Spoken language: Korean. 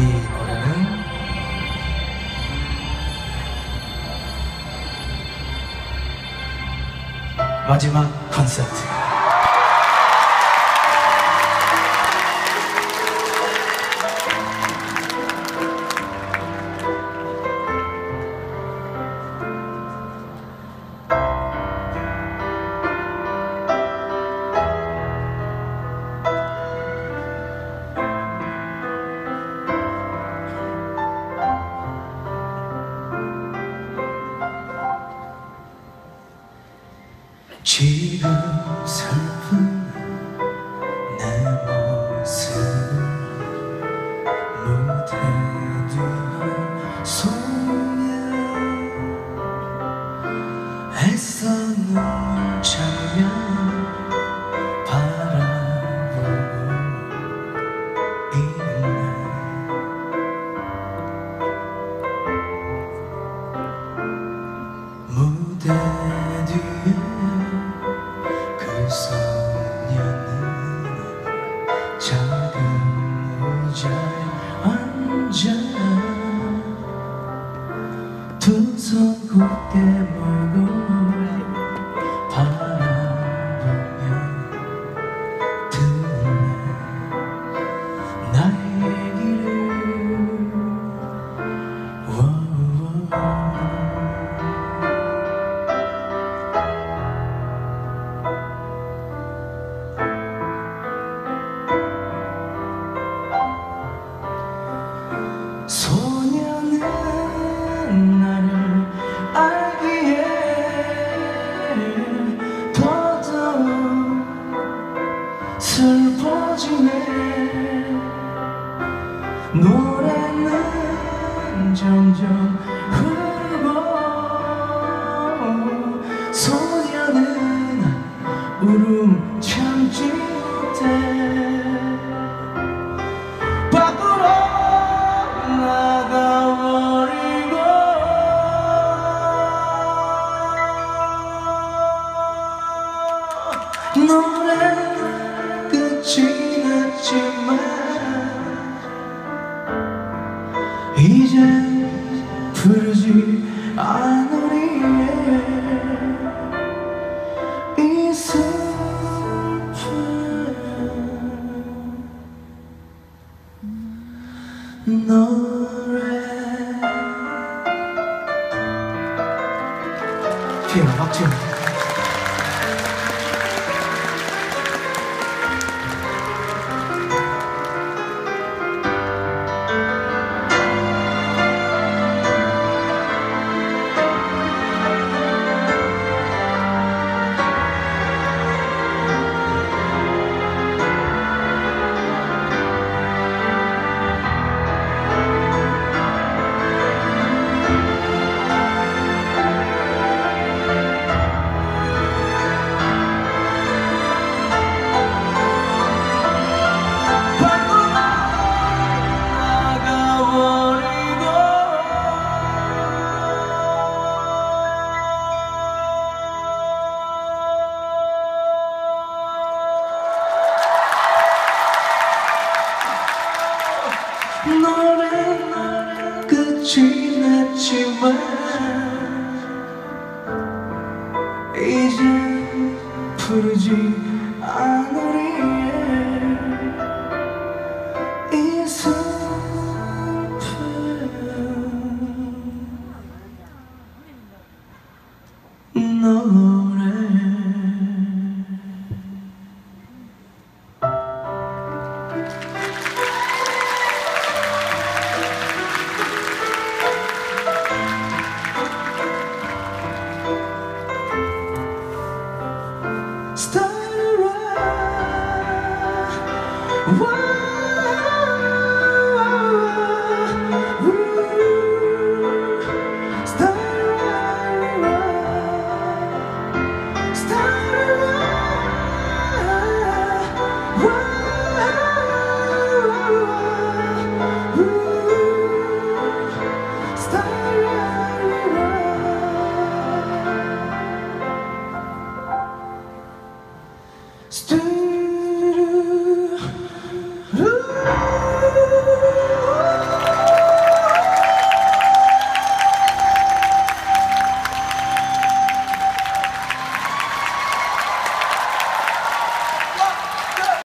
노래는 마지막 콘서트. 지금 슬픈 내 모습 무대 뒤에 소년 애써 눈물 장면 바라보고 있네. 무대 뒤에 그 소녀는 작은 의자에 앉아 두 손 굳게 물고 바라보며 듣네 나의 얘기를. 소녀는 나를 알기에 더더욱 슬퍼지네. 노래는 점점 흐르고 소녀는 울음 참지 못해. 밖으로 나가버리고 노래는 끝이 났지만 이제 부르지 않으리. 이 슬픈 노래. 피아노 박지훈. 노래 끝이 났지만